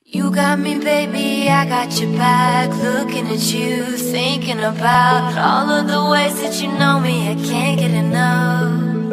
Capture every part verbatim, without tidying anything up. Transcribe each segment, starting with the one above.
You got me, baby, I got your back. Looking at you, thinking about all of the ways that you know me, I can't get enough.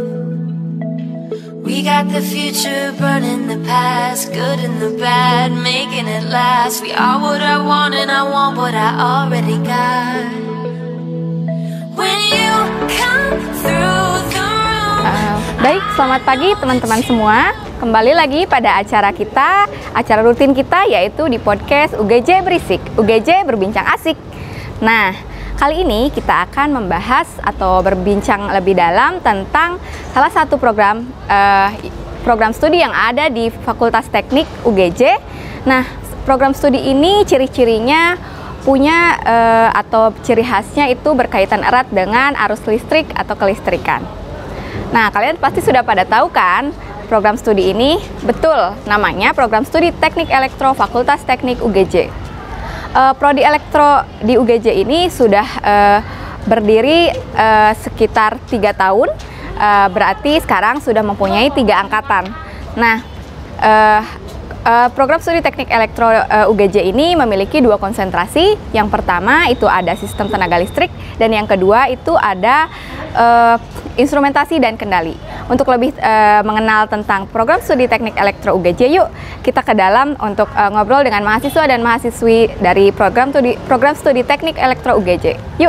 We got the future burning the past, good and the bad, making it last. We are what I want and I want what I already got. When you come through the room. Uh, baik, selamat pagi teman-teman semua. Kembali lagi pada acara kita, acara rutin kita, yaitu di podcast U G J Berisik, U G J Berbincang Asik. Nah, kali ini kita akan membahas atau berbincang lebih dalam tentang salah satu program uh, program studi yang ada di Fakultas Teknik U G J. Nah, program studi ini ciri-cirinya punya uh, atau ciri khasnya itu berkaitan erat dengan arus listrik atau kelistrikan. Nah, kalian pasti sudah pada tahu kan program studi ini? Betul, namanya Program Studi Teknik Elektro Fakultas Teknik U G J. Uh, Prodi Elektro di U G J ini sudah uh, berdiri uh, sekitar tiga tahun, uh, berarti sekarang sudah mempunyai tiga angkatan. Nah, uh, uh, Program Studi Teknik Elektro uh, U G J ini memiliki dua konsentrasi. Yang pertama itu ada sistem tenaga listrik, dan yang kedua itu ada uh, instrumentasi dan kendali. Untuk lebih uh, mengenal tentang program studi teknik elektro U G J, yuk kita ke dalam untuk uh, ngobrol dengan mahasiswa dan mahasiswi dari program studi program studi teknik elektro U G J. Yuk.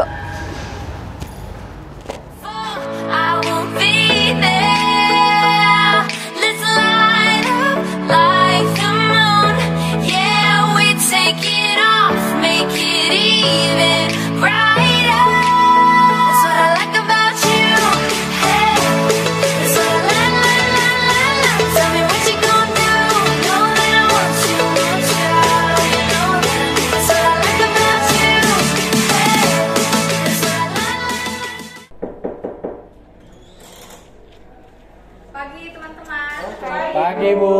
Pagi teman-teman. Pagi Bu.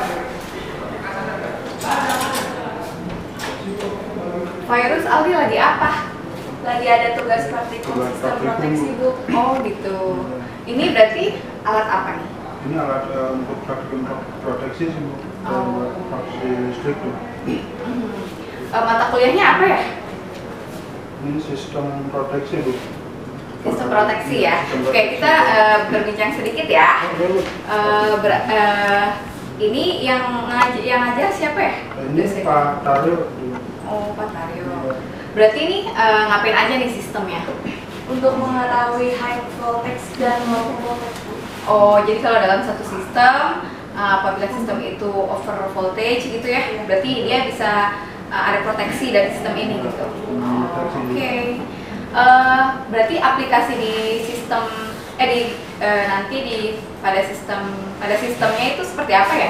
Virus Aldi lagi apa? Lagi ada tugas praktikum sistem proteksi Bu. Oh gitu. Ini berarti alat apa nih? Ini alat uh, untuk praktikum proteksi sih Bu. Oh. Proteksi listrik Bu. Uh, mata kuliahnya apa ya? Ini sistem proteksi Bu. Sistem proteksi ya. Oke, kita uh, berbincang sedikit ya. Uh, ber, uh, ini yang ngaj yang ngajar siapa ya? Ini Pak Taryo. Oh, Pak Taryo. Berarti ini uh, ngapain aja nih sistemnya? Untuk mengetahui high voltage dan low voltage. Oh, jadi kalau dalam satu sistem, uh, apabila sistem itu over voltage gitu ya, berarti dia bisa uh, ada proteksi dari sistem ini gitu. Oh, Oke. Okay. Uh, berarti aplikasi di sistem eh di uh, nanti di pada sistem pada sistemnya itu seperti apa ya?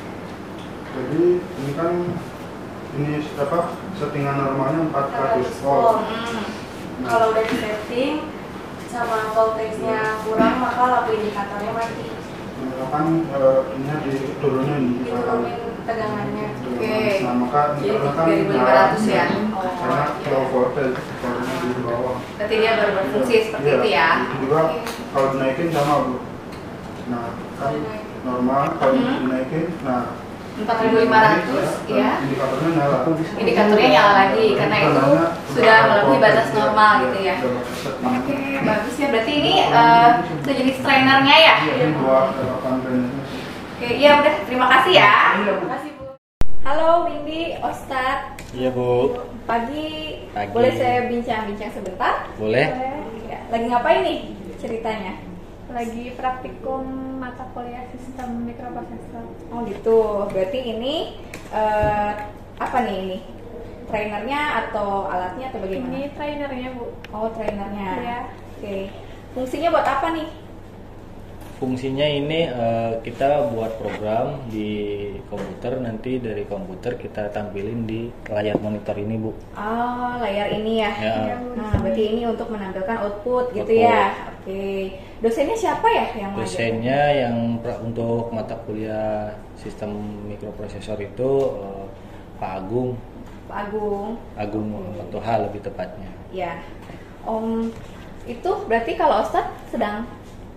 Jadi ini kan ini apa settingan normalnya empat ratus volt. Hmm. Kalau udah di setting sama voltage-nya kurang, maka lampu indikatornya mati. Kan uh, ini diturunin Diturunin tegangannya. Oke. Okay. Nah, maka Jadi kan tiga ribu lima ratus ya. Oh, karena iya. low voltage voltanya di bawah. Berarti dia baru berfungsi seperti Iya, itu ya. Itu juga Okay. kalau dinaikin sama Bu. Nah, kan normal kalau Hmm. dinaikin, nah empat ribu lima ratus ya. indikatornya nyala. Indikatornya nyala lagi karena itu sudah melebihi batas normal gitu ya. Oke, bagus ya. Berarti ini uh, itu jadi trainernya ya. Iya, buat delapan brand. Oke, iya udah. Terima kasih ya. Terima kasih Bu. Halo Windy, Ostad. Iya Bu. Pagi. Pagi. Boleh saya bincang-bincang sebentar? Boleh? Ya. Lagi ngapain nih ceritanya? Lagi praktikum mata kuliah sistem mikroprosesor. Oh gitu. Berarti ini uh, apa nih ini? Trainernya atau alatnya atau bagaimana? Ini trainernya Bu. Oh, trainernya. Iya. Oke. Fungsinya buat apa nih? Fungsinya ini uh, kita buat program di komputer, nanti dari komputer kita tampilin di layar monitor ini Bu. Oh, layar ini ya. Ya. Nah, berarti ini untuk menampilkan output gitu Output. ya. Oke. Dosennya siapa ya yang ngajar? Dosennya yang pra- untuk mata kuliah sistem mikroprosesor itu uh, Pak Agung, Pak Agung. Agung Toha lebih tepatnya. Ya. Om itu berarti kalau Ustadz sedang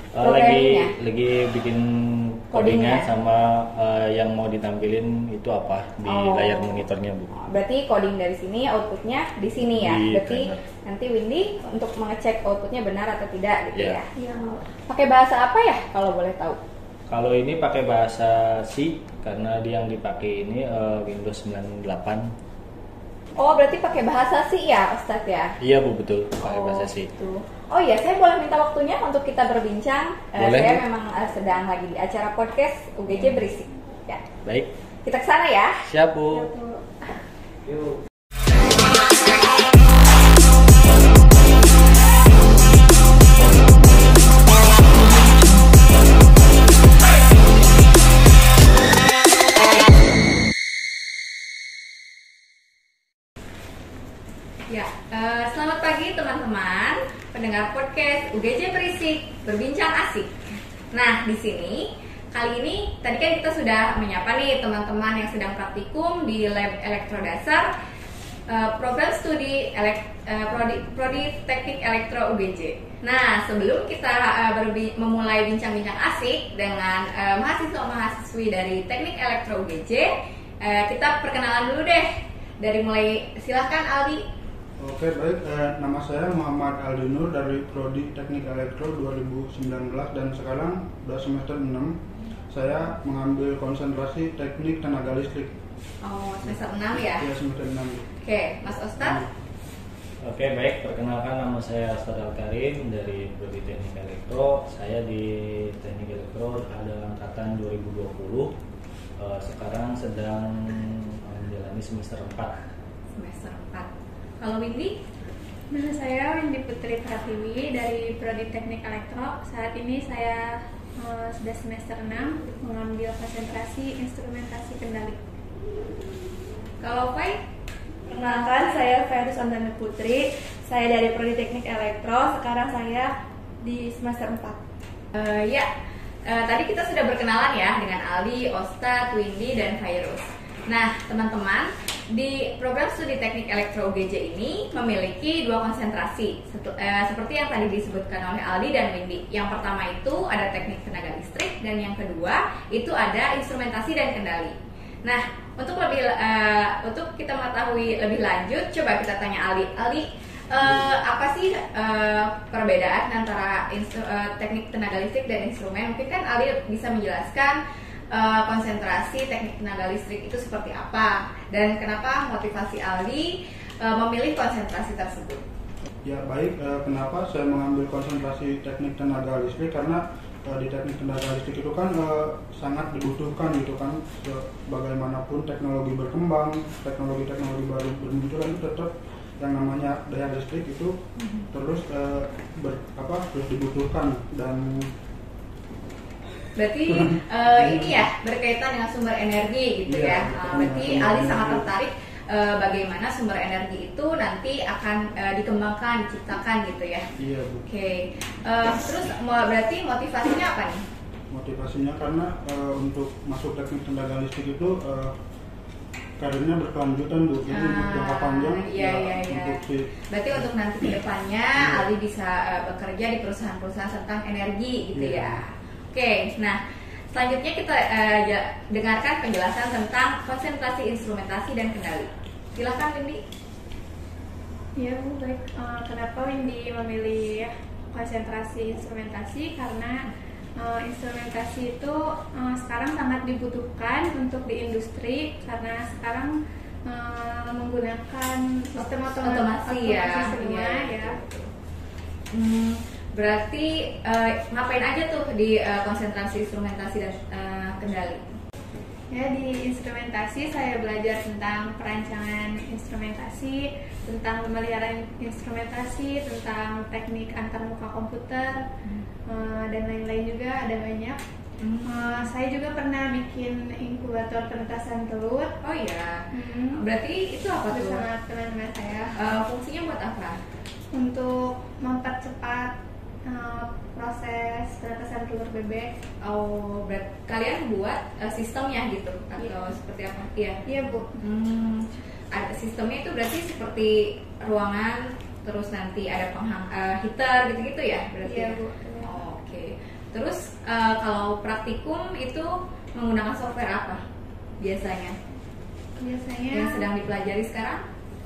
Uh, lagi Programmingnya? lagi bikin Codingnya? codingnya sama uh, yang mau ditampilin itu apa di Oh. layar monitornya Bu. Berarti coding dari sini, outputnya di sini ya. Di Berarti timer. nanti Windy untuk mengecek outputnya benar atau tidak gitu Iya. ya. Iya. Pakai bahasa apa ya kalau boleh tahu? Kalau ini pakai bahasa C karena dia yang dipakai ini uh, Windows sembilan puluh delapan. Oh, berarti pakai bahasa C ya, Ustadz ya? Iya Bu, betul, pakai Oh, bahasa C. gitu. Oh iya, saya boleh minta waktunya untuk kita berbincang. Eh, Boleh. saya memang eh, sedang lagi di acara podcast U G J Berisik. Ya, Baik, kita ke sana ya. siap Bu. Yuk. Ya, eh, selamat pagi teman-teman pendengar podcast U G J Berisik berbincang asik. Nah, di sini kali ini tadi kan kita sudah menyapa nih teman-teman yang sedang praktikum di Lab Elektrodasar eh, program studi elek, eh, Prodi, Prodi Teknik Elektro U G J. Nah, sebelum kita eh, berbi- memulai bincang-bincang asik dengan eh, mahasiswa-mahasiswi dari Teknik Elektro U G J, eh, kita perkenalan dulu deh. Dari mulai silahkan Aldi. Oke baik, eh, nama saya Muhammad Aldi Nur dari Prodi Teknik Elektro dua ribu sembilan belas dan sekarang udah semester enam. Saya mengambil konsentrasi teknik tenaga listrik. Oh, semester enam ya? Ya semester enam. Oke, Mas Ostad. Oke baik, perkenalkan nama saya Ustadz Al-Karim dari Prodi Teknik Elektro. Saya di Teknik Elektro ada angkatan dua ribu dua puluh. Eh, sekarang sedang menjalani semester empat. Semester empat. Kalau Windy? Nama saya Windy Putri Pratiwi dari Prodi Teknik Elektro. Saat ini saya eh, sudah semester enam mengambil konsentrasi instrumentasi kendali. Kalau Fai? Perkenalkan, saya Ferus Andana Putri. Saya dari Prodi Teknik Elektro. Sekarang saya di semester empat. Eh, ya, eh, tadi kita sudah berkenalan ya dengan Aldi, Ostad, Windy, dan Fairuz. Nah, teman-teman, di program studi teknik elektro U G J ini memiliki dua konsentrasi Setu, eh, seperti yang tadi disebutkan oleh Aldi dan Windy. Yang pertama itu ada teknik tenaga listrik dan yang kedua itu ada instrumentasi dan kendali. Nah, untuk lebih eh, untuk kita mengetahui lebih lanjut, coba kita tanya Aldi. Aldi, eh, apa sih eh, perbedaan antara instru, eh, teknik tenaga listrik dan instrumen? Mungkin kan Aldi bisa menjelaskan Uh, konsentrasi teknik tenaga listrik itu seperti apa dan kenapa motivasi Aldi uh, memilih konsentrasi tersebut. Ya baik, eh, kenapa saya mengambil konsentrasi teknik tenaga listrik karena eh, di teknik tenaga listrik itu kan eh, sangat dibutuhkan gitu kan. Bagaimanapun teknologi berkembang, teknologi-teknologi baru bermunculan itu tetap yang namanya daya listrik itu mm-hmm. terus eh, ber, apa terus dibutuhkan. Dan berarti uh, ini ya berkaitan dengan sumber energi gitu iya, ya. Uh, berarti Aldi sangat tertarik uh, bagaimana sumber energi itu nanti akan uh, dikembangkan, diciptakan gitu ya. Iya Bu. Oke. Okay. Uh, terus mau berarti motivasinya apa nih? Motivasinya karena uh, untuk masuk teknik tenaga listrik itu uh, karirnya berkelanjutan Bu. Jadi untuk Ah, jangka panjang iya, ya, iya, iya. untuk si Berarti untuk nanti kedepannya Aldi bisa uh, bekerja di perusahaan-perusahaan tentang energi gitu Iya. ya. Oke, nah selanjutnya kita uh, ya, dengarkan penjelasan tentang konsentrasi instrumentasi dan kendali. Silakan Windy. Ya Bu, baik. Eh, kenapa Windy memilih konsentrasi instrumentasi? Karena eh, instrumentasi itu eh, sekarang sangat dibutuhkan untuk di industri karena sekarang eh, menggunakan sistem otomatis, Otomasi ya, semua iya. ya. Hmm, berarti uh, ngapain aja tuh di uh, konsentrasi instrumentasi dan uh, kendali? Ya, di instrumentasi saya belajar tentang perancangan instrumentasi, tentang pemeliharaan instrumentasi, tentang teknik antarmuka komputer, hmm. uh, dan lain-lain juga ada banyak. Hmm. Uh, saya juga pernah bikin inkubator penetasan telur. Oh iya. Hmm. Berarti itu apa tuh? Sangat keren dengan saya. Uh, fungsinya buat apa? Untuk mempercepat uh, proses penetasan telur bebek. Oh, berarti kalian buat uh, sistemnya gitu atau Iya. seperti apa? Iya. Iya Bu. Hmm, ada sistemnya itu berarti seperti ruangan terus nanti ada penghang uh, heater gitu-gitu ya berarti. Iya ya? Bu. Oh, oke. Terus uh, kalau praktikum itu menggunakan software apa biasanya? Biasanya Yang sedang dipelajari sekarang?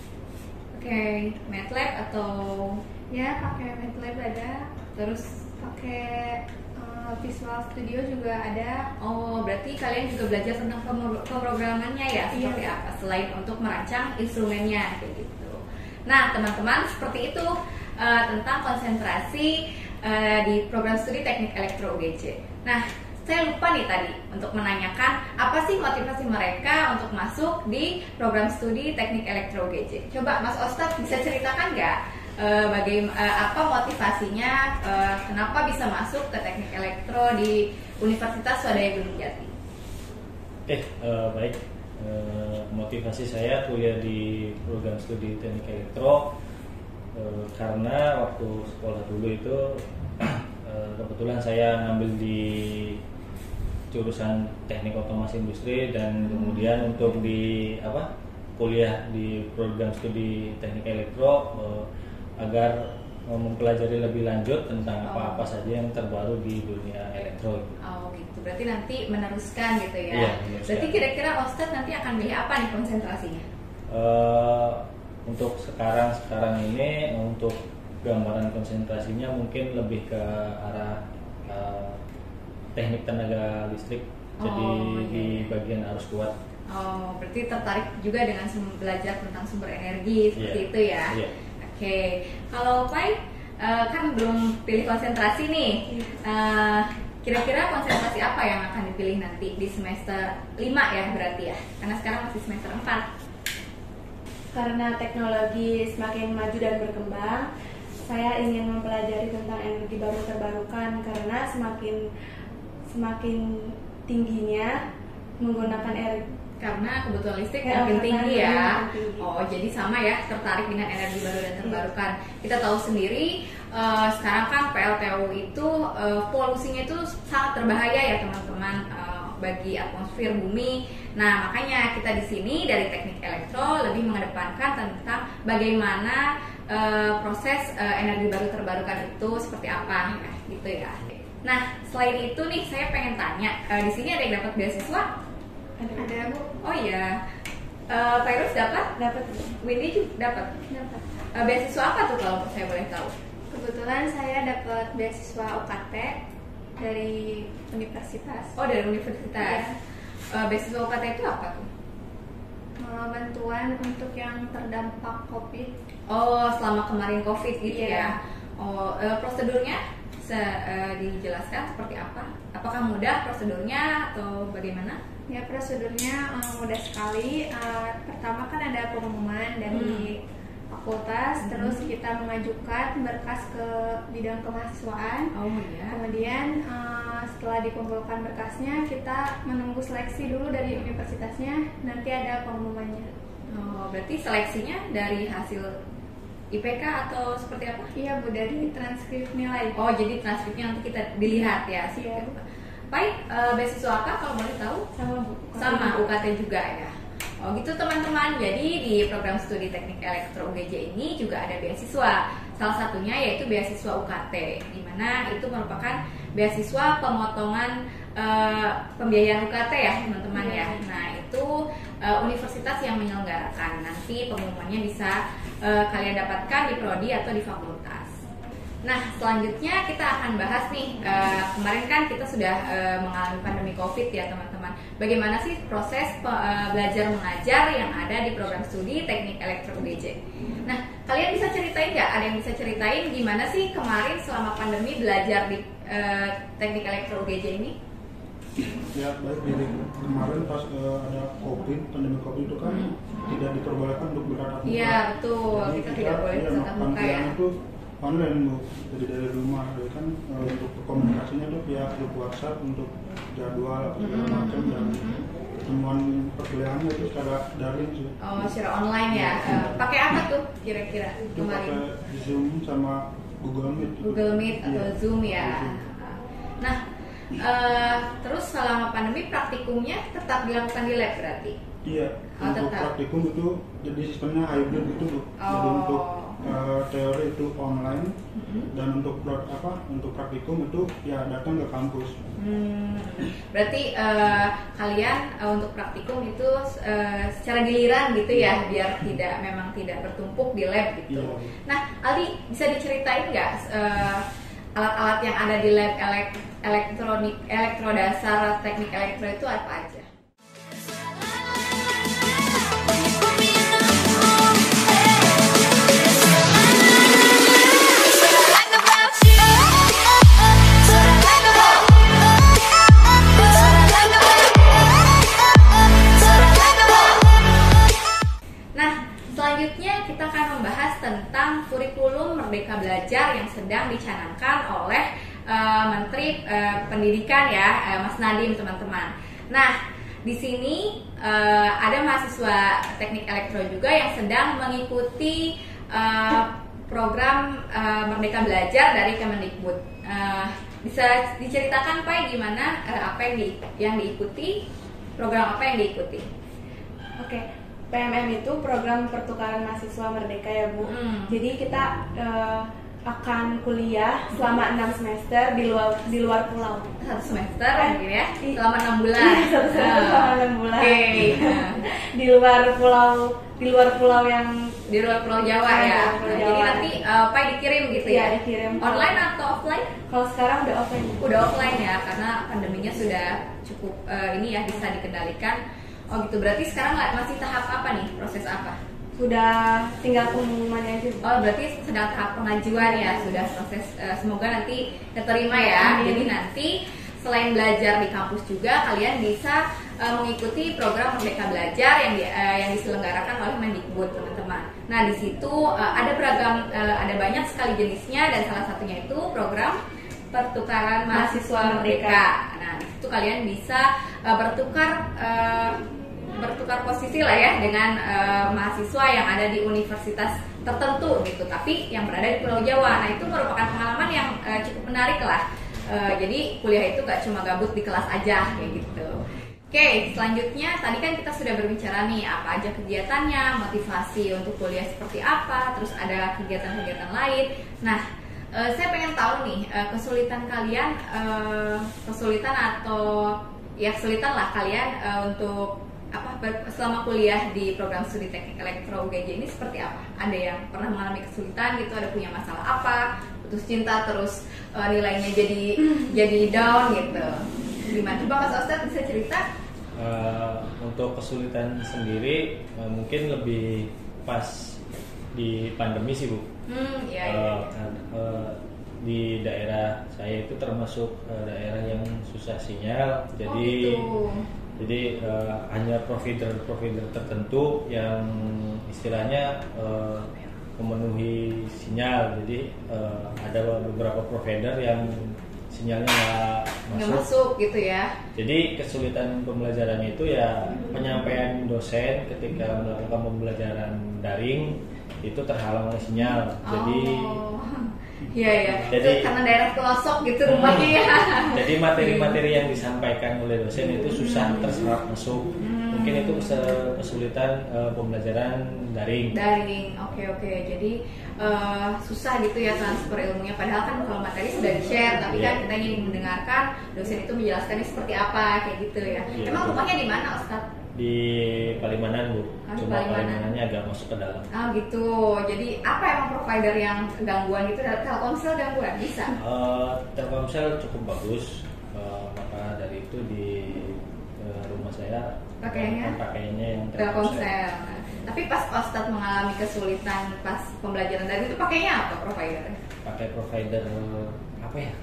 Pakai MATLAB atau ya pakai MATLAB ada, terus pakai uh, Visual Studio juga ada. oh berarti kalian juga belajar tentang pemro- pemrogramannya ya seperti Iya. apa selain untuk merancang instrumennya kayak gitu. Nah teman-teman seperti itu uh, tentang konsentrasi uh, di program studi teknik elektro U G C. Nah saya lupa nih tadi untuk menanyakan apa sih motivasi mereka untuk masuk di program studi teknik elektro U G C. Coba Mas Ostad bisa ceritakan nggak uh, bagaimana uh, apa motivasinya, uh, kenapa bisa masuk ke teknik elektro di Universitas Swadaya Gunung Jati? Oke, eh, baik. Eh, motivasi saya kuliah di program studi teknik elektro eh, karena waktu sekolah dulu itu eh, kebetulan saya ngambil di jurusan teknik otomasi industri dan kemudian untuk di apa kuliah di program studi teknik elektro eh, agar mempelajari lebih lanjut tentang apa-apa saja yang terbaru di dunia elektro. Oh gitu, berarti nanti meneruskan gitu ya. Iya, meneruskan. Berarti kira-kira Ustadz nanti akan pilih apa nih konsentrasinya? Uh, untuk sekarang sekarang ini untuk gambaran konsentrasinya mungkin lebih ke arah uh, teknik tenaga listrik, Oh, jadi iya, di iya. bagian arus kuat. Oh, berarti tertarik juga dengan sum- belajar tentang sumber energi seperti Iya. itu ya? Iya. Oke, kalau Pai uh, kan belum pilih konsentrasi nih. Uh, kira-kira konsentrasi apa yang akan dipilih nanti di semester lima ya berarti ya? Karena sekarang masih semester empat. Karena teknologi semakin maju dan berkembang, saya ingin mempelajari tentang energi baru terbarukan karena semakin semakin tingginya menggunakan energi. Karena kebutuhan listrik Ya, makin karena tinggi ya. makin tinggi. Oh, jadi sama ya, tertarik dengan energi baru dan terbarukan. Kita tahu sendiri eh, sekarang kan P L T U itu eh, polusinya itu sangat berbahaya ya teman-teman eh, bagi atmosfer bumi. Nah, makanya kita di sini dari teknik elektro lebih mengedepankan tentang bagaimana eh, proses eh, energi baru terbarukan itu seperti apa ya, gitu ya. Nah, selain itu nih saya pengen tanya, eh, di sini ada yang dapat beasiswa? Ada Bu. Oh iya, uh, Virus dapat, Dapat Windy juga dapat. Dapat. Uh, beasiswa apa tuh kalau saya boleh tahu? Kebetulan saya dapat beasiswa U K T dari universitas. Oh dari universitas. Iya. Uh, beasiswa U K T itu apa tuh? Uh, bantuan untuk yang terdampak COVID. Oh selama kemarin COVID gitu Iya. ya. Oh uh, prosedurnya se uh, dijelaskan seperti apa? Apakah mudah prosedurnya atau bagaimana? Ya prosedurnya uh, mudah sekali. Uh, pertama kan ada pengumuman dari fakultas, Hmm. terus kita mengajukan berkas ke bidang kemahasiswaan. Oh iya. Kemudian uh, setelah dikumpulkan berkasnya, kita menunggu seleksi dulu dari universitasnya. Nanti ada pengumumannya. Oh berarti seleksinya dari hasil I P K atau seperti apa? Iya Bu, dari transkrip nilai. Oh jadi transkripnya nanti kita dilihat ya. Iya. Baik, uh, beasiswa apa kalau boleh tahu? sama Bu. Sama U K T juga ya. Oh gitu teman-teman. Jadi di program studi teknik elektro U G J ini juga ada beasiswa. Salah satunya yaitu beasiswa U K T, di mana itu merupakan beasiswa pemotongan uh, pembiayaan U K T ya teman-teman ya. Nah itu uh, universitas yang menyelenggarakan. Nanti pengumumannya bisa uh, kalian dapatkan di prodi atau di fakultas. Nah, selanjutnya kita akan bahas nih, uh, kemarin kan kita sudah uh, mengalami pandemi COVID ya teman-teman. Bagaimana sih proses uh, belajar mengajar yang ada di program studi teknik elektro U G J? Nah, kalian bisa ceritain nggak? Ada yang bisa ceritain gimana sih kemarin selama pandemi belajar di uh, teknik elektro U G J ini? Ya baik, dari kemarin pas uh, ada COVID, pandemi COVID itu kan tidak diperbolehkan untuk bertatap muka. Iya, betul. Jadi Kita tidak boleh ya, bertatap muka ya. panggilan itu online Bu, jadi dari rumah. Jadi kan uh, untuk komunikasinya tuh via grup WhatsApp untuk jadwal apa segala macam dan pertemuan perkuliahannya itu secara daring sih. Oh, secara online ya. Uh, pakai apa tuh kira-kira Itu pakai kemarin? Zoom sama Google Meet. gitu. Google Meet atau Iya, Zoom ya. Zoom. Nah, eh, terus selama pandemi praktikumnya tetap dilakukan di lab berarti? Iya, Oh, untuk tetap. praktikum itu jadi sistemnya hybrid gitu Bu. Jadi Oh. untuk uh, teori itu online, Mm-hmm. dan untuk pro- apa untuk praktikum itu ya datang ke kampus. Hmm, berarti uh, kalian uh, untuk praktikum itu uh, secara giliran gitu ya, biar tidak memang tidak bertumpuk di lab gitu. Iya. Nah, Aldi bisa diceritain nggak uh, alat-alat yang ada di lab elek- elektronik elektrodasar teknik elektro itu apa aja? Selanjutnya kita akan membahas tentang kurikulum Merdeka Belajar yang sedang dicanangkan oleh uh, Menteri uh, Pendidikan ya, uh, Mas Nadiem teman-teman. Nah, di sini uh, ada mahasiswa teknik elektro juga yang sedang mengikuti uh, program uh, Merdeka Belajar dari Kemendikbud. Uh, bisa diceritakan Pak gimana uh, apa yang, di, yang diikuti, program apa yang diikuti? Oke, P M M itu program pertukaran mahasiswa merdeka ya Bu. Hmm. Jadi kita uh, akan kuliah selama enam semester di luar di luar pulau. Satu semester mungkin ya, selama enam bulan. Iya, satu semester Ah. selama enam bulan. Oke. Di luar pulau di luar pulau yang Di luar Pulau Jawa Ah, ya. Pulau Nah, Jawa. jadi nanti uh, Pai dikirim gitu Iya, ya. dikirim. Online atau offline? kalau sekarang udah offline. Udah offline ya, karena pandeminya sudah cukup uh, ini ya bisa dikendalikan. Oh gitu, berarti sekarang nggak- masih tahap apa nih? Proses apa? Sudah tinggal pengumumannya aja Bu. Oh berarti sedang tahap pengajuan ya, sudah proses. Uh, semoga nanti diterima ya. Amin. Jadi nanti selain belajar di kampus juga kalian bisa uh, mengikuti program Merdeka Belajar yang di, uh, yang diselenggarakan oleh Mendikbud teman-teman. Nah di situ uh, ada beragam, uh, ada banyak sekali jenisnya dan salah satunya itu program pertukaran mahasiswa merdeka. Nah di situ kalian bisa uh, bertukar uh, bertukar posisi lah ya dengan uh, mahasiswa yang ada di universitas tertentu gitu, tapi yang berada di Pulau Jawa. Nah itu merupakan pengalaman yang uh, cukup menarik lah. Uh, jadi kuliah itu gak cuma gabut di kelas aja kayak gitu. Oke, selanjutnya tadi kan kita sudah berbicara nih apa aja kegiatannya, motivasi untuk kuliah seperti apa, terus ada kegiatan-kegiatan lain. Nah, uh, saya pengen tahu nih uh, kesulitan kalian, uh, kesulitan atau ya kesulitan lah kalian uh, untuk apa ber- selama kuliah di program studi teknik elektro U G J ini seperti apa? Ada yang pernah mengalami kesulitan gitu, ada punya masalah apa, putus cinta terus uh, nilainya jadi jadi down gitu. Gimana? Coba Mas Ustadz bisa cerita? Uh, untuk kesulitan sendiri uh, mungkin lebih pas di pandemi sih Bu. Hmm, iya iya. Uh, uh, di daerah saya itu termasuk uh, daerah yang susah sinyal, jadi Oh, gitu. jadi uh, hanya provider-provider tertentu yang istilahnya uh, memenuhi sinyal. Jadi uh, ada beberapa provider yang sinyalnya nggak Nggak masuk. masuk gitu ya. Jadi kesulitan pembelajaran itu ya penyampaian dosen ketika melakukan pembelajaran daring itu terhalang oleh sinyal. Jadi Oh. Iya ya. Jadi- Itu karena daerah pelosok gitu rumahnya ya. jadi materi-materi yang disampaikan oleh dosen itu susah terserap masuk. Hmm. Mungkin itu kes- kesulitan uh, pembelajaran daring. Daring, oke oke. Jadi eh, susah gitu ya transfer ilmunya. Padahal kan kalau materi sudah di-share, tapi Iya. kan kita ingin mendengarkan dosen itu menjelaskannya seperti apa kayak gitu ya. Iya, Emang betul. rumahnya di mana, Ustadz? Di Palimanan Bu, Ah, di cuma Palimanan. Palimanannya agak masuk ke dalam. Ah gitu. Jadi apa emang provider yang gangguan gitu? Telkomsel gangguan bisa? Uh, Telkomsel cukup bagus, uh, maka dari itu di uh, rumah saya Pakainya? pakainya yang Telkomsel. Nah, tapi pas Ustadz mengalami kesulitan pas pembelajaran dari itu pakainya apa providernya? Pakai provider apa ya?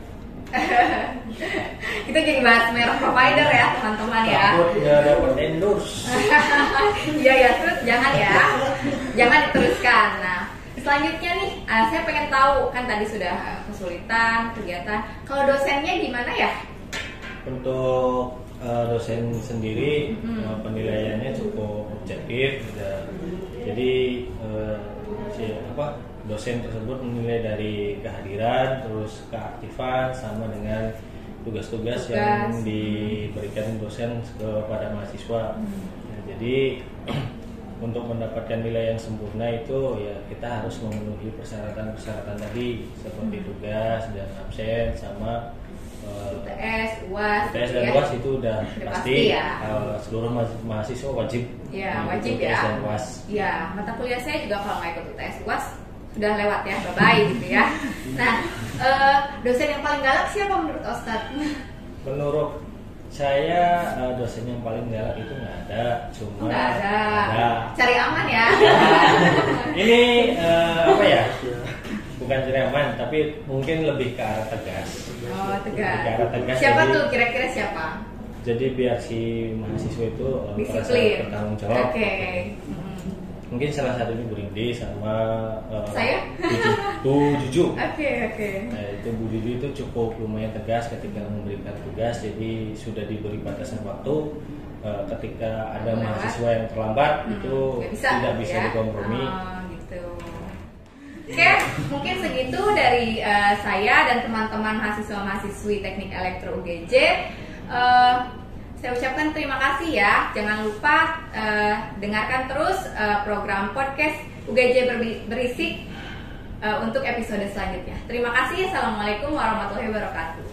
Kita jadi bahas merek provider ya teman-teman ya. Takut nggak dapat endorse. Iya ya, terus jangan ya, jangan diteruskan. Nah, selanjutnya nih, uh, saya pengen tahu kan tadi sudah uh, kesulitan kegiatan. Kalau dosennya gimana ya? Untuk uh, dosen sendiri Hmm. uh, penilaiannya cukup objektif. Ya. Jadi uh, si apa dosen tersebut menilai dari kehadiran, terus keaktifan, sama dengan tugas-tugas Tugas. yang diberikan dosen kepada mahasiswa. Hmm. Ya, jadi untuk mendapatkan nilai yang sempurna itu ya kita harus memenuhi persyaratan-persyaratan tadi seperti tugas dan absen sama U T S, U A S, U T S dan ya. U A S itu udah, Udah pasti, pasti ya. uh, seluruh ma- mahasiswa wajib Ya, mengikuti wajib U T S ya. dan U A S. Ya, mata kuliah saya juga kalau nggak ikut U T S U A S sudah lewat ya, bye-bye gitu ya. Nah, eh, dosen yang paling galak siapa menurut Ustadz? Menurut saya uh, dosen yang paling galak itu nggak ada, cuma Nggak ada. ada. Cari aman ya. Ini uh, apa ya? Bukan cari aman, tapi mungkin lebih ke arah tegas. Oh, tegas. Lebih ke arah tegas. Siapa jadi- tuh kira-kira siapa? Jadi biar si mahasiswa itu uh, merasa Disiplin. bertanggung jawab. Oke. Mm. Mungkin salah satunya Bu Rindi sama uh, Saya? Bu Juju. Oke, oke. Nah, itu Bu Juju itu cukup lumayan tegas ketika memberikan tugas. Jadi sudah diberi batasan waktu. Uh, ketika ada Lewat. mahasiswa yang terlambat Hmm, itu nggak bisa, tidak bisa ya? dikompromi. Oh, gitu. Oke, mungkin segitu dari eh, saya dan teman-teman mahasiswa-mahasiswi Teknik Elektro U G J. Eh, saya ucapkan terima kasih ya. Jangan lupa eh, dengarkan terus eh, program podcast U G J Berbi- Berisik eh, untuk episode selanjutnya. Terima kasih. Assalamualaikum warahmatullahi wabarakatuh.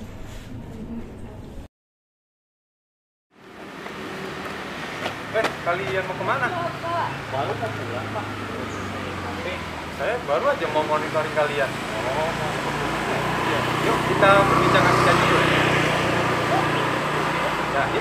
Eh, kalian mau kemana? Baru kan pulang Pak. Saya baru aja mau monitoring kalian. Oh, iya. Yuk kita berbincang asik aja dulu. Ya, yuk.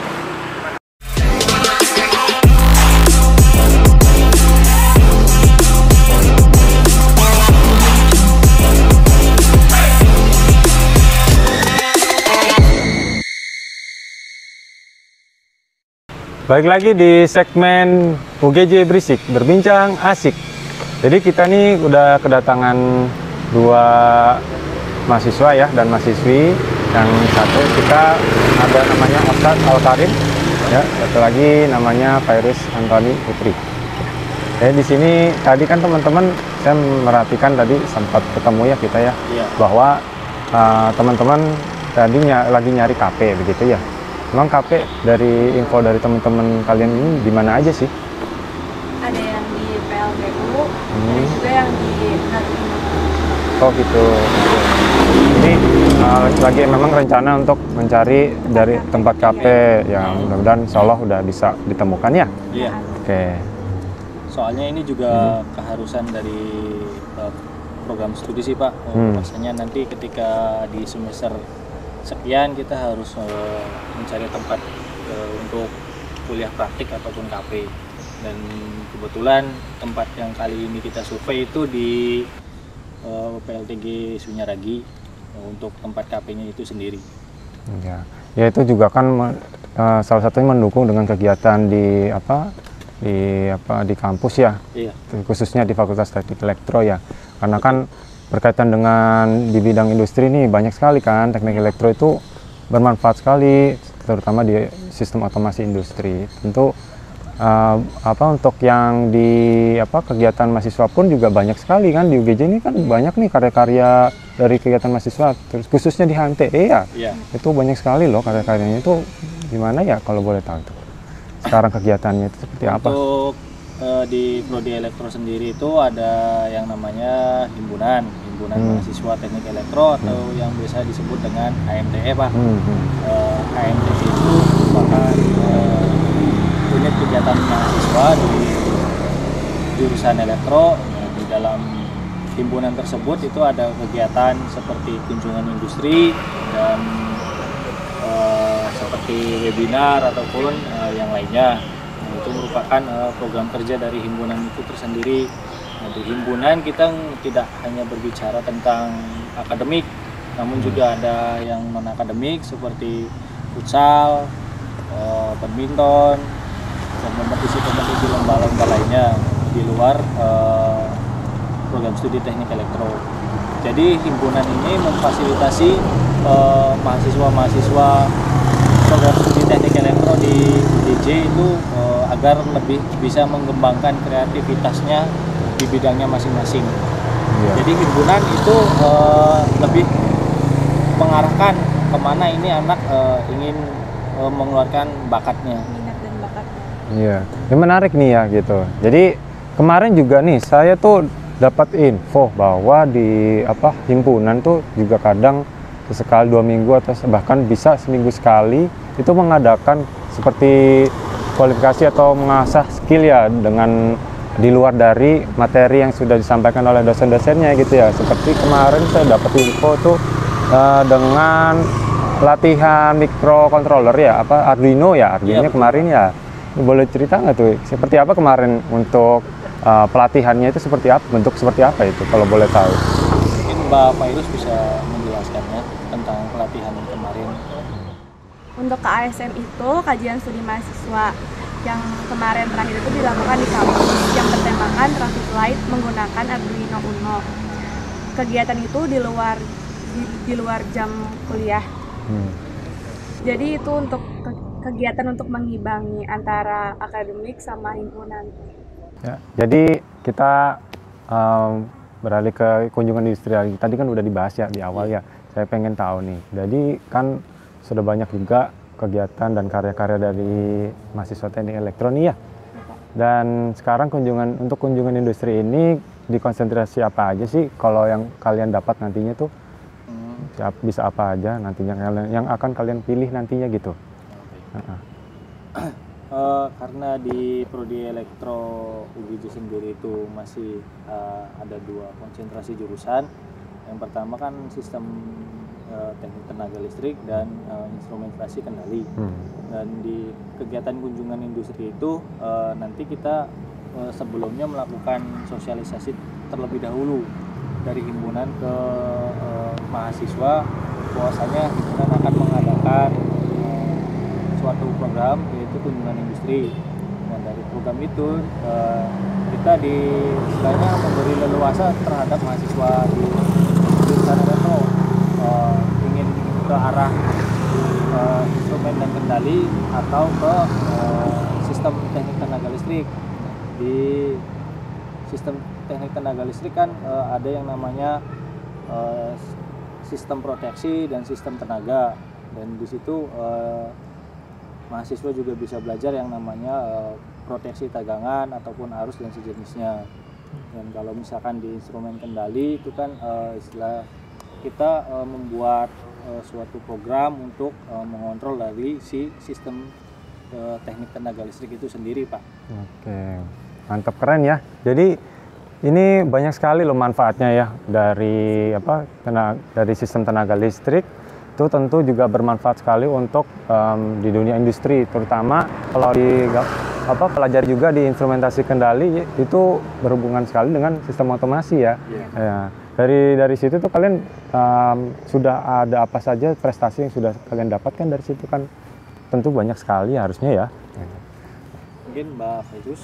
Baik lagi di segmen U G J Berisik, berbincang asik. Jadi kita nih udah kedatangan dua mahasiswa ya dan mahasiswi. Yang satu kita ada namanya Ustadz Al-Karim, ya, satu lagi namanya Fairuz Antoni Putri. Jadi di sini tadi kan teman-teman saya merhatikan tadi sempat ketemu ya kita ya, Iya. bahwa uh, teman-teman tadi ny- lagi nyari K P begitu ya. Emang K P dari info dari teman-teman kalian ini di mana aja sih? Ada yang di P L B U, Hmm. ada juga yang di Natim. Oh gitu. Ini uh, lagi memang rencana untuk mencari dari tempat K P yang mudah-mudahan insya Allah udah bisa ditemukan ya. Iya. Oke. Soalnya ini juga keharusan dari uh, program studi sih Pak. Uh, Hmm. Maksudnya nanti ketika di semester sekian kita harus uh, mencari tempat uh, untuk kuliah praktik ataupun K P. Dan kebetulan tempat yang kali ini kita survei itu di uh, P L T G Sunyaragi uh, untuk tempat K P-nya itu sendiri. Ya, ya itu juga kan uh, salah satunya mendukung dengan kegiatan di apa di apa di kampus ya, Iya. khususnya di Fakultas Teknik Elektro ya. Karena kan berkaitan dengan di bidang industri ini banyak sekali kan teknik elektro itu bermanfaat sekali, terutama di sistem otomasi industri. Tentu uh, apa untuk yang di apa kegiatan mahasiswa pun juga banyak sekali kan di U G J ini kan banyak nih karya-karya dari kegiatan mahasiswa, terus khususnya di H M T E ya. Iya. Itu banyak sekali loh karya-karyanya itu gimana ya kalau boleh tahu tuh. Sekarang kegiatannya itu seperti apa? Untuk eh, di Prodi Elektro sendiri itu ada yang namanya himpunan, himpunan Hmm. mahasiswa teknik elektro atau yang biasa disebut dengan H M T E Pak. Hmm, hmm. Eh, H M T E itu merupakan eh, unit kegiatan mahasiswa di jurusan elektro. Nah, di dalam himpunan tersebut itu ada kegiatan seperti kunjungan industri dan eh, seperti webinar ataupun eh, yang lainnya. Nah, itu merupakan eh, program kerja dari himpunan itu tersendiri. Nah, di himpunan kita tidak hanya berbicara tentang akademik, namun juga ada yang non akademik seperti futsal, eh, badminton, dan kompetisi-kompetisi lomba-lomba lainnya di luar eh, program studi teknik elektro. Jadi himpunan ini memfasilitasi eh, mahasiswa-mahasiswa program studi teknik elektro di U G J itu eh, agar lebih bisa mengembangkan kreativitasnya di bidangnya masing-masing. Iya. Jadi himpunan itu eh, lebih mengarahkan kemana ini anak eh, ingin eh, mengeluarkan bakatnya. Minat dan bakatnya. Iya, ini menarik nih ya gitu. Jadi kemarin juga nih saya tuh dapat info bahwa di apa himpunan tuh juga kadang sesekali dua minggu atau bahkan bisa seminggu sekali itu mengadakan seperti kualifikasi atau mengasah skill ya dengan di luar dari materi yang sudah disampaikan oleh dosen-dosennya gitu ya. Seperti kemarin saya dapat info tuh uh, dengan latihan microcontroller ya, apa Arduino ya, Arduino ya, kemarin ya. Boleh cerita nggak tuh seperti apa kemarin untuk uh, pelatihannya itu seperti apa, bentuk seperti apa itu kalau boleh tahu? Mungkin Mbak Fairuz bisa menjelaskannya tentang pelatihan kemarin. Untuk K A S M itu kajian studi mahasiswa yang kemarin terakhir itu dilakukan di kampus yang bertemakan traffic light menggunakan Arduino Uno. Kegiatan itu di luar di, di luar jam kuliah. Hmm. Jadi itu untuk kegiatan untuk mengimbangi antara akademik sama himpunan. Ya, jadi kita um, beralih ke kunjungan industrial. Tadi kan udah dibahas ya di awal ya. Saya pengen tahu nih. Jadi kan sudah banyak juga kegiatan dan karya-karya dari mahasiswa teknik elektronik ya. Dan sekarang kunjungan untuk kunjungan industri ini dikonsentrasi apa aja sih? Kalau yang kalian dapat nantinya tuh hmm. bisa apa aja nantinya yang akan kalian pilih nantinya gitu. Uh-huh. uh, karena di prodi elektro U G J sendiri itu masih uh, ada dua konsentrasi jurusan. Yang pertama kan sistem uh, teknik tenaga listrik dan uh, instrumentasi kendali. Hmm. Dan di kegiatan kunjungan industri itu uh, nanti kita uh, sebelumnya melakukan sosialisasi terlebih dahulu dari himpunan ke uh, mahasiswa, bahwasanya himpunan akan mengadakan suatu program yaitu kunjungan industri. Dan dari program itu uh, kita di istilahnya memberi leluasa terhadap mahasiswa di jurusan elektro uh, ingin ke arah uh, instrumen dan kendali atau ke uh, sistem teknik tenaga listrik. Di sistem teknik tenaga listrik kan uh, ada yang namanya uh, sistem proteksi dan sistem tenaga, dan di situ uh, mahasiswa juga bisa belajar yang namanya uh, proteksi tegangan ataupun arus dan sejenisnya. Dan kalau misalkan di instrumen kendali itu kan uh, istilah kita uh, membuat uh, suatu program untuk uh, mengontrol dari si sistem uh, teknik tenaga listrik itu sendiri, Pak. Oke, mantap, keren ya. Jadi ini banyak sekali loh manfaatnya ya dari apa tenaga, dari sistem tenaga listrik. Itu tentu juga bermanfaat sekali untuk um, di dunia industri, terutama kalau di apa pelajari juga di instrumentasi kendali itu berhubungan sekali dengan sistem otomasi ya. Yeah. Ya. Dari dari situ tuh kalian um, sudah ada apa saja prestasi yang sudah kalian dapatkan dari situ kan tentu banyak sekali harusnya ya. Mungkin Mbak Fairuz.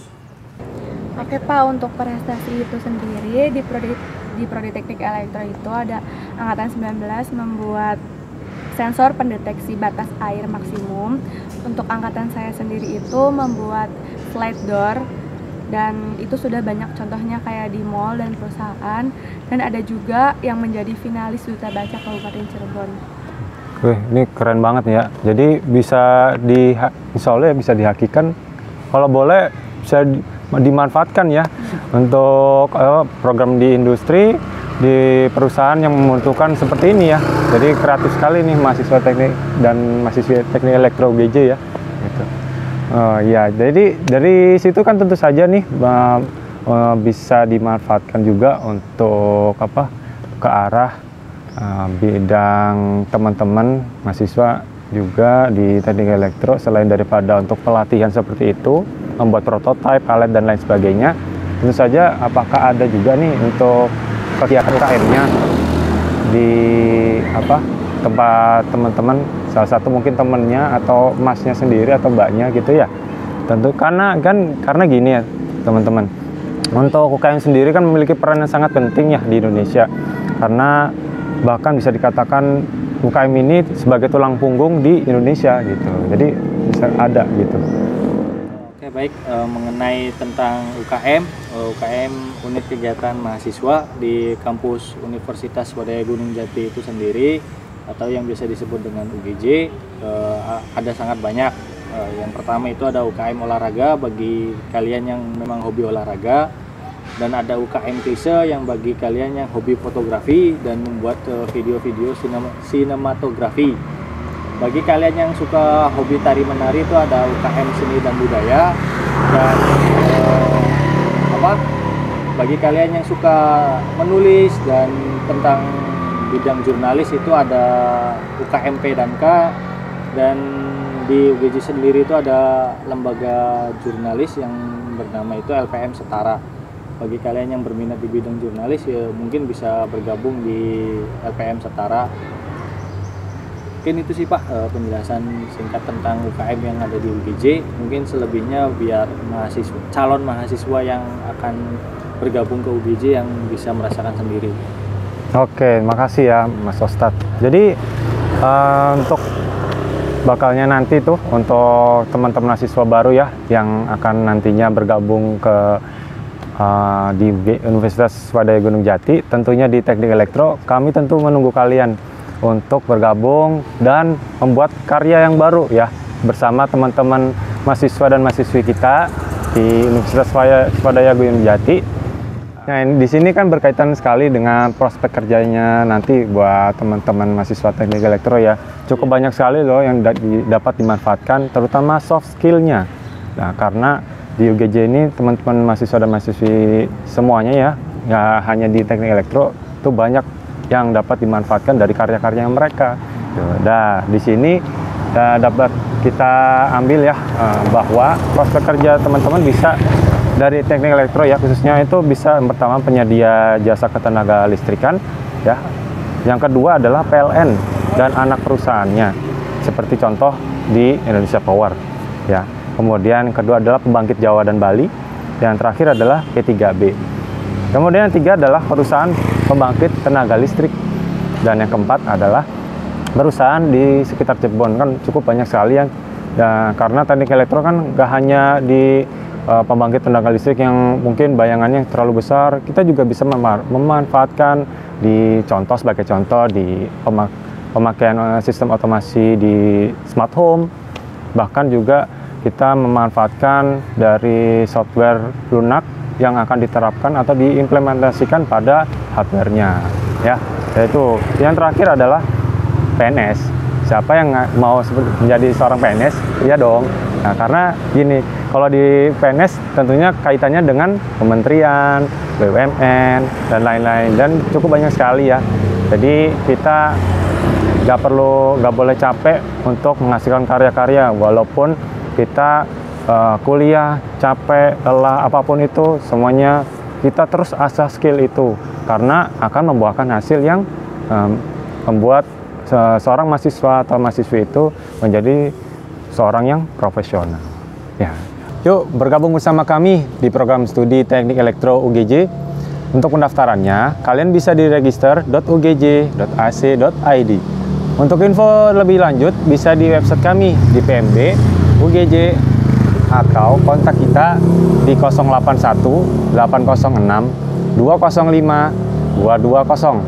Oke Pak, untuk prestasi itu sendiri di prodi di prodi teknik elektro itu ada angkatan sembilan belas membuat sensor pendeteksi batas air maksimum. Untuk angkatan saya sendiri itu membuat slide door, dan itu sudah banyak contohnya kayak di mall dan perusahaan, dan ada juga yang menjadi finalis Duta Baca Kabupaten Cirebon. Wih, ini keren banget ya. Jadi bisa di insya Allah ya bisa dihakikan, kalau boleh bisa dimanfaatkan ya hmm. untuk uh, program di industri, di perusahaan yang membutuhkan seperti ini ya. Jadi kreatif sekali nih mahasiswa teknik dan mahasiswa teknik elektro U G J ya. Gitu. Uh, ya, jadi dari situ kan tentu saja nih uh, uh, bisa dimanfaatkan juga untuk apa ke arah uh, bidang teman-teman mahasiswa juga di teknik elektro. Selain daripada untuk pelatihan seperti itu, membuat prototipe, alat dan lain sebagainya, tentu saja apakah ada juga nih untuk kegiatan U K M-nya di apa tempat teman-teman, salah satu mungkin temennya atau masnya sendiri atau mbaknya gitu ya. Tentu karena kan karena gini ya teman-teman, untuk U K M sendiri kan memiliki peran yang sangat penting ya di Indonesia, karena bahkan bisa dikatakan U K M ini sebagai tulang punggung di Indonesia gitu. Jadi bisa ada gitu. Oke, baik, e, mengenai tentang U K M, e, U K M unit kegiatan mahasiswa di kampus Universitas Swadaya Gunung Jati itu sendiri atau yang biasa disebut dengan U G J, e, ada sangat banyak. E, Uh, yang pertama itu ada U K M olahraga bagi kalian yang memang hobi olahraga, dan ada U K M klise yang bagi kalian yang hobi fotografi dan membuat video-video uh, sinema sinematografi. Bagi kalian yang suka hobi tari menari itu ada U K M seni dan budaya, dan uh, apa? Bagi kalian yang suka menulis dan tentang bidang jurnalis itu ada U K M P dan K, dan di U G J sendiri itu ada lembaga jurnalis yang bernama itu L P M Setara. Bagi kalian yang berminat di bidang jurnalis ya mungkin bisa bergabung di L P M Setara. Mungkin itu sih Pak penjelasan singkat tentang U K M yang ada di U G J. Mungkin selebihnya biar mahasiswa, calon mahasiswa yang akan bergabung ke U G J yang bisa merasakan sendiri. Oke, makasih ya Mas Ostad. Jadi uh, untuk bakalnya nanti tuh untuk teman-teman mahasiswa baru ya yang akan nantinya bergabung ke uh, di Universitas Swadaya Gunung Jati, tentunya di Teknik Elektro, kami tentu menunggu kalian untuk bergabung dan membuat karya yang baru ya bersama teman-teman mahasiswa dan mahasiswi kita di Universitas Swadaya Gunung Jati. Nah, di sini kan berkaitan sekali dengan prospek kerjanya nanti buat teman-teman mahasiswa Teknik Elektro ya. Cukup banyak sekali loh yang da dapat dimanfaatkan, terutama soft skill-nya. Nah, karena di U G J ini teman-teman mahasiswa dan mahasiswi semuanya ya, nggak hanya di Teknik Elektro, itu banyak yang dapat dimanfaatkan dari karya-karya mereka. Nah, di sini uh, dapat kita ambil ya uh, bahwa prospek kerja teman-teman bisa dari Teknik Elektro ya, khususnya itu bisa yang pertama penyedia jasa ketenaga listrikan ya. Yang kedua adalah P L N dan anak perusahaannya, seperti contoh di Indonesia Power ya. Kemudian yang kedua adalah pembangkit Jawa dan Bali. Yang terakhir adalah P tiga B. Kemudian yang ketiga adalah perusahaan pembangkit tenaga listrik. Dan yang keempat adalah perusahaan di sekitar Cirebon. Kan cukup banyak sekali yang ya, karena Teknik Elektro kan gak hanya di uh, pembangkit tenaga listrik yang mungkin bayangannya terlalu besar, kita juga bisa memanfaatkan di contoh sebagai contoh di pemak pemakaian sistem otomasi di smart home, bahkan juga kita memanfaatkan dari software lunak yang akan diterapkan atau diimplementasikan pada hardware-nya ya. Yaitu yang terakhir adalah P N S. Siapa yang mau menjadi seorang P N S? Iya dong. Nah, karena gini, kalau di P N S tentunya kaitannya dengan kementerian, B U M N, dan lain-lain, dan cukup banyak sekali ya. Jadi kita nggak perlu, nggak boleh capek untuk menghasilkan karya-karya, walaupun kita uh, kuliah, capek, lelah, apapun itu, semuanya kita terus asah skill itu, karena akan membuahkan hasil yang um, membuat seorang mahasiswa atau mahasiswi itu menjadi seorang yang profesional. Ya, yuk bergabung bersama kami di program studi Teknik Elektro U G J. Untuk pendaftarannya, kalian bisa di register dot u g j dot a c dot i d. Untuk info lebih lanjut bisa di website kami di P M B U G J atau kontak kita di nol delapan satu delapan nol enam dua nol lima dua dua nol.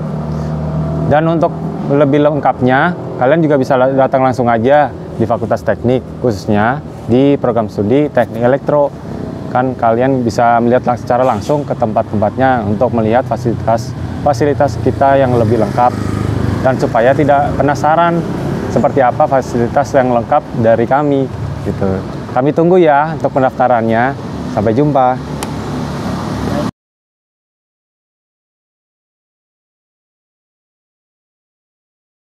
Dan untuk lebih lengkapnya, kalian juga bisa datang langsung aja di Fakultas Teknik, khususnya di program studi Teknik Elektro. Kan kalian bisa melihat secara langsung ke tempat-tempatnya untuk melihat fasilitas fasilitas kita yang lebih lengkap, dan supaya tidak penasaran seperti apa fasilitas yang lengkap dari kami gitu. Kami tunggu ya untuk pendaftarannya. Sampai jumpa.